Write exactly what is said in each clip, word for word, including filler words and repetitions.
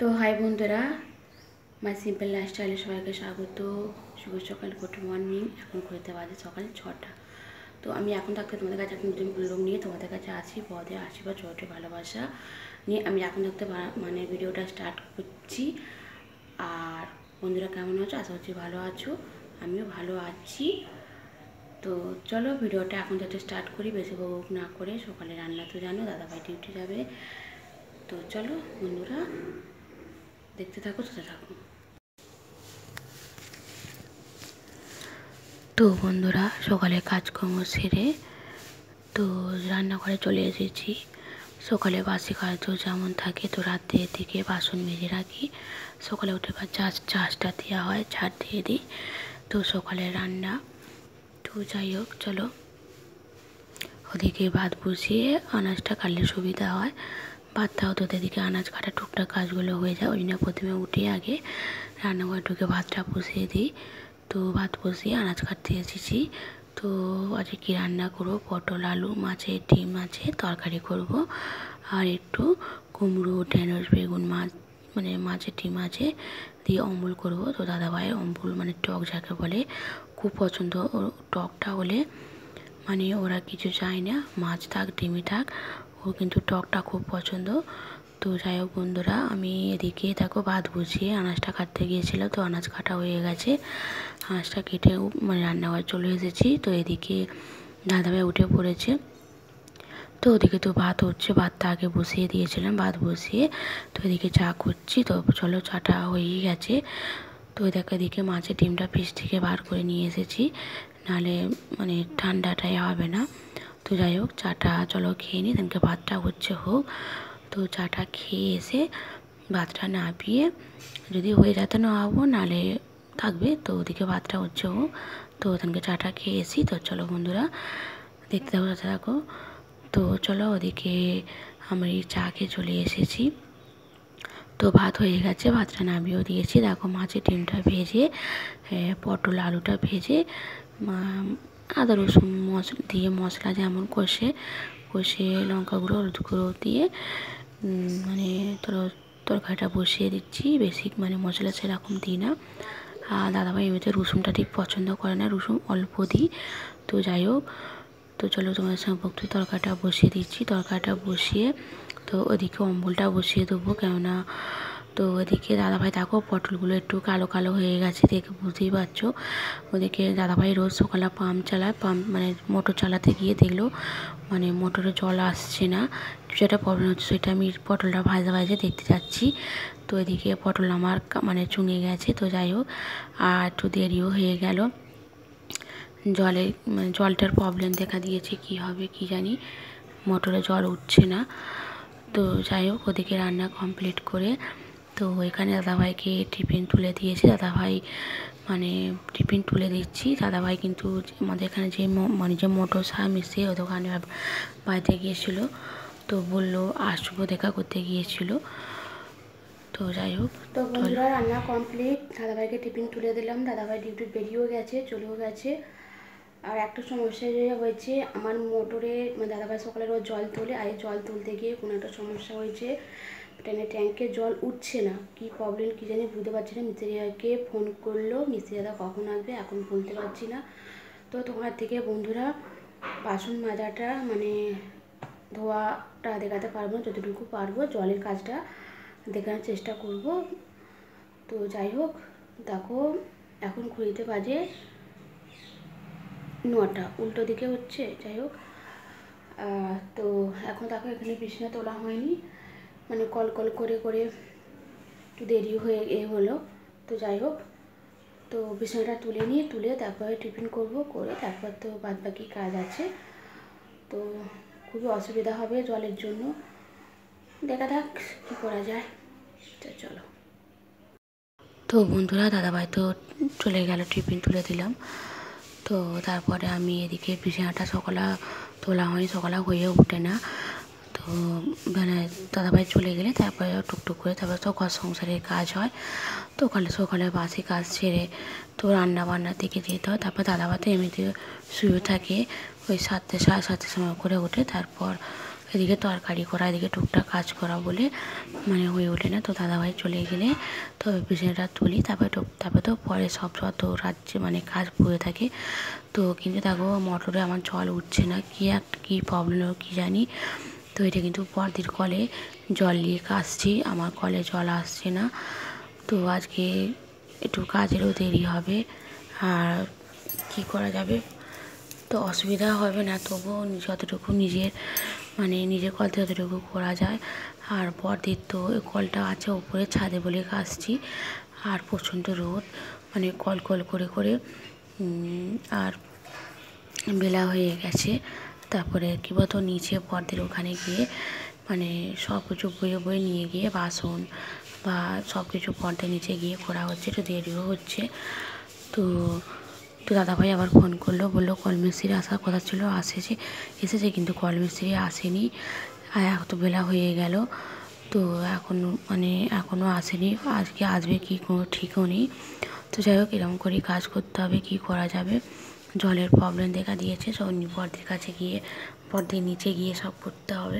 তো হাই বন্ধুরা, মাই সিম্পল লাইফস্টাইলে সবাইকে স্বাগত। শুভ সকাল, গুড মর্নিং। এখন ঘুরতে বাজে সকাল ছটা। তো আমি এখন থাকতে তোমাদের কাছে একটা নতুন ব্লগ নিয়ে তোমাদের কাছে আসি। পদে আশীর্বাদ, ছোটো ভালোবাসা নিয়ে আমি এখন থাকতে মানে ভিডিওটা স্টার্ট করছি। আর বন্ধুরা কেমন আছো? আশা করছি ভালো আছো, আমিও ভালো আছি। তো চলো ভিডিওটা এখন যাতে স্টার্ট করি, বেশি বক না করে। সকালে রান্না তো জানো, দাদাভাই ডিউটি যাবে। তো চলো বন্ধুরা, দেখতে থাকো, সাথে থাকো। তো বন্ধুরা, সকালে কাজকর্ম সেরে তো রান্নাঘরে চলে এসেছি। সকালে বাসি কাজ যেমন থাকে, তো রাতের দিকে বাসন মেজে রাখি। সকালে উঠে বা চাষ চাষটা দেওয়া হয়, ঝাড় দিয়ে দিই। তো সকালে রান্না তো যাই হোক, চলো ওদিকে ভাত বসিয়ে আনাজটা কাটলে সুবিধা হয়। ভাতটাও তো ওদিকে আনাজ কাটা টুকটাক কাজগুলো হয়ে যায়। ওই জন্য প্রথমে উঠে আগে রান্নাঘরে ঢুকে ভাতটা বসিয়ে দিই। তো ভাত বসিয়ে আনাজ কাটতে এসেছি। তো আজকে কী রান্না করবো, পটল আলু মাছের ডিম আছে তরকারি করব, আর একটু কুমড়ো ঢেঁড়স বেগুন মাছ মানে মাছের ডিম আছে দিয়ে অম্বল করব। তো দাদাভাইয়ের অম্বল মানে টক যাকে বলে খুব পছন্দ। টকটা হলে মানে ওরা কিছু চায় না, মাছ থাক ডিমই থাক, ও কিন্তু টকটা খুব পছন্দ। তো যাই হোক বন্ধুরা, আমি এদিকে দেখো ভাত বসিয়ে আনাজটা কাটতে গিয়েছিলাম। তো আনাজ কাটা হয়ে গেছে, আনাজটা কেটে মানে রান্নাঘরে চলে এসেছি। তো এদিকে দাদাভাই উঠে পড়েছে। তো ওদিকে তো ভাত হচ্ছে, ভাতটা আগে বসিয়ে দিয়েছিলাম, ভাত বসিয়ে তো এদিকে চা করছি। তো চলো চাটা হয়েই গেছে। তো দেখো এদিকে মাছের ডিমটা ফ্রিজ থেকে বার করে নিয়ে এসেছি, নাহলে মানে ঠান্ডাটাই হবে না। তো যাই হোক, চাটা চলো খেয়ে নিই, তাদেরকে ভাতটা হচ্ছে হোক। তো চাটা খেয়ে এসে ভাতটা নামিয়ে যদি হয়ে যেতে নামাবো, নাহলে থাকবে। তো ওদিকে ভাতটা হচ্ছে হোক, তো ওখানকে চাটা খেয়ে এসি। তো চলো বন্ধুরা, দেখতে থাকো, সাথে থাকো। তো চলো ওদিকে আমি চা খেয়ে চলে এসেছি। তো ভাত হয়ে গেছে, ভাতটা নামিয়েও দিয়েছি। দেখো মাছের ডিমটা ভেজে, পটল আলুটা ভেজে, আদা রসুন মশলা দিয়ে মশলা যেমন কষে কষে লঙ্কা গুঁড়ো হলুদ গুঁড়ো দিয়ে মানে তোর তরকারিটা বসিয়ে দিচ্ছি। বেশি মানে মশলা সেরকম দিই না। আর দাদাভাই এমনিতে রসুনটা ঠিক পছন্দ করে না, রসুন অল্প দিই। তো যাই হোক, তো চলো তোমার সঙ্গে বক্তব্য তরকারিটা বসিয়ে দিচ্ছি। তরকারিটা বসিয়ে তো ওদিকে অম্বলটা বসিয়ে দেবো, কেননা তো ওদিকে দাদাভাই দেখো পটলগুলো একটু কালো কালো হয়ে গেছে, দেখে বুঝতেই পারছো। ওদিকে দাদাভাই রোজ সকালে পাম্প চালায়, পাম্প মানে মোটর চালাতে গিয়ে দেখলো মানে মোটরে জল আসছে না, কিছু একটা প্রবলেম হচ্ছে। সেটা আমি পটলটা ভাজা ভাজে দেখতে যাচ্ছি। তো এদিকে পটল আমার মানে চুঙে গেছে। তো যাই হোক, আর একটু দেরিও হয়ে গেল। জলের মানে জলটার প্রবলেম দেখা দিয়েছে, কি হবে কি জানি, মোটরে জল উঠছে না। তো যাই হোক, ওদিকে রান্না কমপ্লিট করে তো এখানে দাদাভাইকে টিফিন তুলে দিয়েছি। দাদাভাই মানে টিফিন তুলে দিচ্ছি। দাদাভাই কিন্তু আমাদের এখানে যে মানে যে মোটর সাহা মিশে ও দোকানে বাড়িতে গিয়েছিলো, তো বললো আসবো, দেখা করতে গিয়েছিল। তো যাই হোক, তো বন্ধুরা রান্না কমপ্লিট, দাদাভাইকে টিফিন তুলে দিলাম। দাদাভাই ডিউটি বেরিয়েও গেছে, চলেও গেছে। আর একটা সমস্যা হয়েছে আমার মোটরে, মানে দাদাভাই সকালে রোজ জল তোলে, আর জল তুলতে গিয়ে কোনো একটা সমস্যা হয়েছে, ট্রেনের ট্যাঙ্কে জল উঠছে না। কি প্রবলেম কি জানি বুঝতে পারছি না। মিস্ত্রিকে ফোন করলো, মিস্ত্রি দাদা কখন আসবে এখন বলতে পারছি না। তো তোমার থেকে বন্ধুরা বাসন মাজাটা মানে ধোয়াটা দেখাতে পারবো না, যতটুকু পারবো জলের কাজটা দেখানোর চেষ্টা করব। তো যাই হোক, দেখো এখন ঘুরিতে বাজে নটা, উল্টো দিকে হচ্ছে। যাই হোক, তো এখন দেখো এখানে বিছানা তোলা হয়নি, মানে কল কল করে করে একটু দেরি হয়ে এ হলো। তো যাই হোক, তো বিছানাটা তুলে নিয়ে তুলে তারপরে টিফিন করব, করে তারপর তো বাদ বাকি কাজ আছে। তো খুবই অসুবিধা হবে জলের জন্য, দেখা যাক কী করা যায়। তো চলো। তো বন্ধুরা দাদাভাই তো চলে গেল, টিফিন তুলে দিলাম। তো তারপরে আমি এদিকে বিছানাটা সকালে তোলা হয়নি, সকালে হয়ে ওঠে না। তো মানে দাদাভাই চলে গেলে তারপরে টুকটুক করে তারপরে তো ঘর সংসারের কাজ হয়। তো সকালে সকালে বাসি কাজ ছেড়ে তো রান্না বান্নার দিকে যেতে হয়। তারপর দাদাভাই তো এমনিতে শুয়ে থাকে, ওই সাতটা সাড়ে সাতটার সময় করে ওঠে। তারপর এদিকে তরকারি করা, এদিকে টুকটাক কাজ করা বলে মানে হয়ে ওঠে না। তো দাদাভাই চলে গেলে তো বিছানাটা তুলি, তারপরে তো তারপরে তো পরে সব যত রাজ্যে মানে কাজ পড়ে থাকে। তো কিন্তু দেখো মোটরে আমার জল উঠছে না, কী এক কী প্রবলেম হলো কী জানি। তো এটা কিন্তু বড়দির কলে জল নিয়ে আসছি, আমার কলে জল আসছে না। তো আজকে একটু কাজেরও দেরি হবে, আর কি করা যাবে। তো অসুবিধা হবে না, তবুও যতটুকু নিজের মানে নিজের কল থেকে যতটুকু করা যায়। আর বড়দির তো কলটা আছে উপরে ছাদে বলে আসছি, আর প্রচণ্ড রোদ, মানে কল কল করে করে আর বেলা হয়ে গেছে। তারপরে কী বলতো নিচে বড়দির ওখানে গিয়ে মানে সব কিছু বয়ে বয়ে নিয়ে গিয়ে বাসন বা সব কিছু পর্দার নিচে গিয়ে করা হচ্ছে, একটু দেরিও হচ্ছে। তো তো দাদাভাই আবার ফোন করলো, বললো কল মিস্ত্রি আসার কথা ছিল, আসেছে এসেছে কিন্তু কল মিস্ত্রি আসেনি, আর এত বেলা হয়ে গেল। তো এখন মানে এখনও আসেনি, আজকে আসবে কি কোনো ঠিকও নেই। তো যাই হোক এরকম করেই কাজ করতে হবে, কি করা যাবে। জলের প্রবলেম দেখা দিয়েছে, সব বড়দির কাছে গিয়ে বড়দির নিচে গিয়ে সব করতে হবে।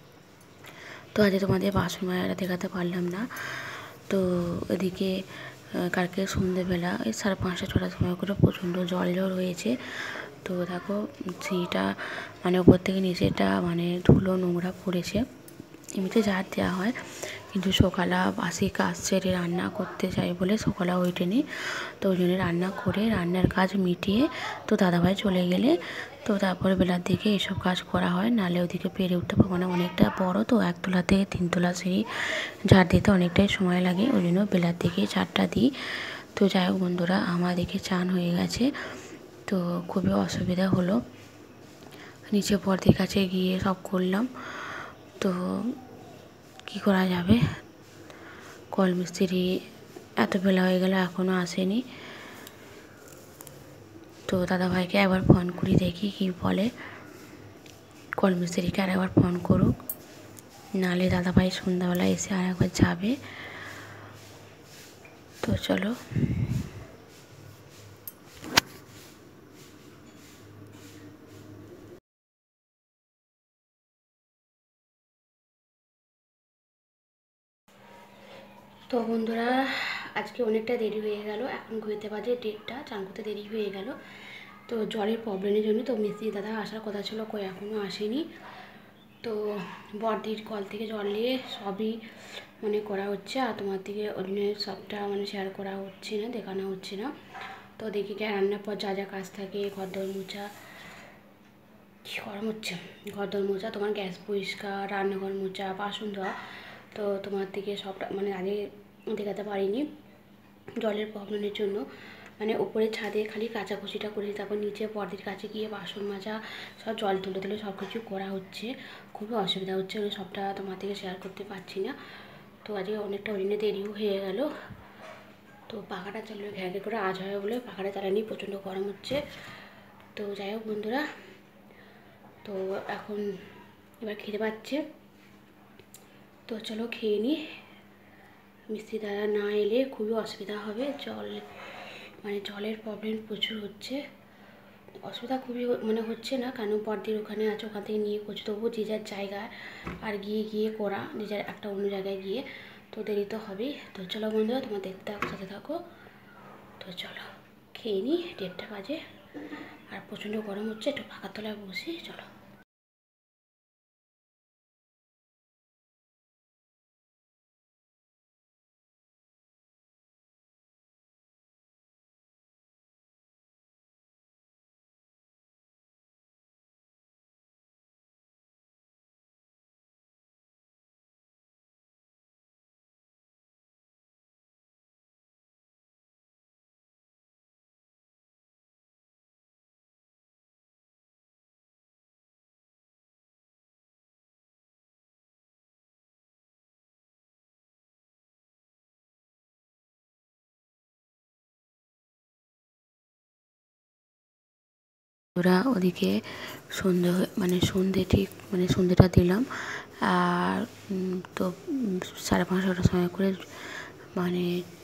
তো আজকে তোমাদের বাসন মাজাটা দেখাতে পারলাম না। তো এদিকে কালকে সন্ধ্যেবেলা এই সাড়ে পাঁচটা ছটার সময় করে প্রচণ্ড জল জল হয়েছে। তো দেখো সিঁড়িটা মানে ওপর থেকে নিচেটা মানে ধুলো নোংরা পড়েছে, এমনিতে ঝাড় দেওয়া হয়, কিন্তু সকালে বাসি কাজ সেরে রান্না করতে চাই বলে সকালে ওঠেনি। তো ওই জন্য রান্না করে রান্নার কাজ মিটিয়ে তো দাদাভাই চলে গেলে তো তারপরে বেলার দিকে এসব কাজ করা হয়, নাহলে ওদিকে পেরে উঠতে মানে অনেকটা বড় তো, একতলা থেকে তিনতলা সিঁড়ি ঝাড় দিতে অনেকটাই সময় লাগে, ওই জন্য বেলার দিকে ঝাড়টা দিই। তো যাই হোক বন্ধুরা, আমার দিকে চান হয়ে গেছে, তো খুবই অসুবিধা হলো, নিচে বড়দির কাছে গিয়ে সব করলাম। তো কি করা যাবে, কল মিস্ত্রি এত বেলা হয়ে গেল এখনও আসেনি। তো দাদাভাইকে একবার ফোন করি দেখি কি বলে, কল মিস্ত্রিকে আর একবার ফোন করুক, নাহলে দাদাভাই সন্ধ্যাবেলা এসে আর একবার যাবে। তো চলো তো বন্ধুরা, আজকে অনেকটা দেরি হয়ে গেল, এখন ঘুরতে বাজে ডেটটা, চান করতে দেরি হয়ে গেল। তো জলের প্রবলেমের জন্য তো মিস্ত্রি দাদা আসার কথা ছিল, কই এখনও আসেনি। তো বড়দির কল থেকে জল নিয়ে সবই মানে করা হচ্ছে, আর তোমার দিকে ওখানে সবটা মানে শেয়ার করা হচ্ছে না, দেখানো হচ্ছে না। তো দেখি কে রান্নার পর যা যা কাজ থাকে, ঘর দর মোছা, কী গরম হচ্ছে, ঘর দর মোছা, তোমার গ্যাস পরিষ্কার, রান্নাঘর মোছা, বাসন ধোয়া, তো তোমার দিকে সবটা মানে আগে দেখাতে পারিনি জলের প্রবলেমের জন্য। মানে উপরে ছাদে খালি কাচাকুচিটা করে, তারপর নিচে বড়দির কাছে গিয়ে বাসন মাজা, সব জল তুলে তুলে সব কিছু করা হচ্ছে, খুবই অসুবিধা হচ্ছে, ওই সবটা তোমার থেকে শেয়ার করতে পারছি না। তো আজকে অনেকটা ওদিনে দেরিও হয়ে গেল। তো পাখাটা চালিয়ে ঘ্যাঁ ঘ্যাঁ করে আজ হয় বলে পাখাটা চালানি, প্রচণ্ড গরম হচ্ছে। তো যাই হোক বন্ধুরা, তো এখন এবার খেতে পাচ্ছে, তো চলো খেয়ে নিই, মিস্ত্রি দাদা না এলে খুবই অসুবিধা হবে, জল মানে জলের প্রবলেম প্রচুর হচ্ছে, অসুবিধা খুবই মানে হচ্ছে না, কারণ বড়দির ওখানে আছে, ওখান থেকে নিয়ে করছে, তবুও যে যার জায়গায় আর গিয়ে গিয়ে করা, যে যার একটা অন্য জায়গায় গিয়ে, তো দেরি তো হবেই। তো চলো বন্ধুরা, তোমার দেখতে থাকো, সাথে থাকো। তো চলো খেয়ে নিই, দেড়টা বাজে, আর প্রচণ্ড গরম হচ্ছে, একটু ফাঁকার তলায় বসি, চলো। ওরা ওদিকে সন্ধে মানে সন্ধে ঠিক মানে সন্ধেটা দিলাম, আর তো সাড়ে পাঁচটার সময় করে মানে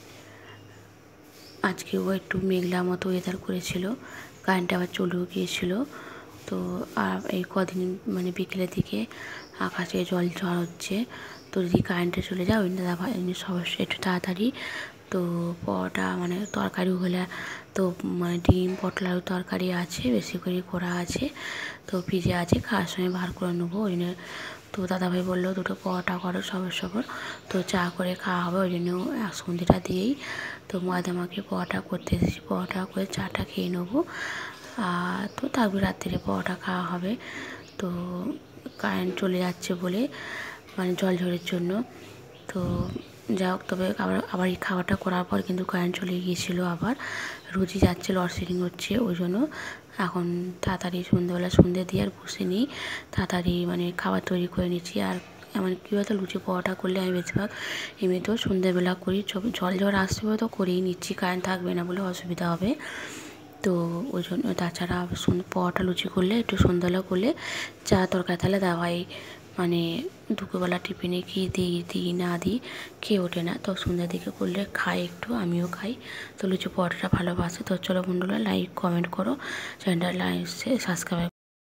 আজকেও একটু মেঘলা মতো ওয়েদার করেছিল, কারেন্ট আবার চলেও গিয়েছিলো। তো আর এই কদিন মানে বিকেলের দিকে আকাশে জল ঝড় হচ্ছে। তো যদি কারেন্টে চলে যায় ওই দাদা এমনি সমস্যা একটু তাড়াতাড়ি। তো পরোটা মানে তরকারি হলে তো মানে ডিম পটল আলুর তরকারি আছে, বেশি করে করা আছে, তো ফ্রিজে আছে, খাওয়ার সময় বার করে নেবো ওই জন্য। তো দাদাভাই বললো দুটো পরোটা করো সবার সবার, তো চা করে খাওয়া হবে ওই জন্য সন্ধ্যেটা দিয়েই তো ময়দা মাখিয়ে পরোটা করতে এসেছি। পরোটা করে চাটা খেয়ে নেবো, আর তো তারপর রাত্রিরে পরোটা খাওয়া হবে। তো কারেন্ট চলে যাচ্ছে বলে মানে জল ঝড়ের জন্য, তো যা হোক তবে আবার আবার এই খাওয়াটা করার পর কিন্তু কারেন্ট চলে গিয়েছিলো, আবার রোজই যাচ্ছে, লোডশেডিং হচ্ছে, ওই জন্য এখন তাড়াতাড়ি সন্ধ্যেবেলা সন্ধ্যে দিয়ে আর বসে নিই, তাড়াতাড়ি মানে খাবার তৈরি করে নিচ্ছি। আর এমন কী বলতো লুচি পরোটা করলে আমি বেশিরভাগ এমনিতেও সন্ধ্যেবেলা করি, জল ঝড় আসছে বলে তো করেই নিচ্ছি, কারেন্ট থাকবে না বলে অসুবিধা হবে। তো ওই জন্য তাছাড়া পরোটা লুচি করলে একটু সন্ধ্যাবেলা করলে চা তরকারি তাহলে দাওয়াই মানে দুপুরবেলা টিফিনে কি দিই দিই না দিই খেয়ে ওঠে না, তো সন্ধ্যার দিকে করলে খাই একটু, আমিও খাই। তো লুচি পরোটাটা ভালোবাসে। তো চলো বন্ধুরা লাইক কমেন্ট করো, চ্যানেলটা লাইক সাবস্ক্রাইব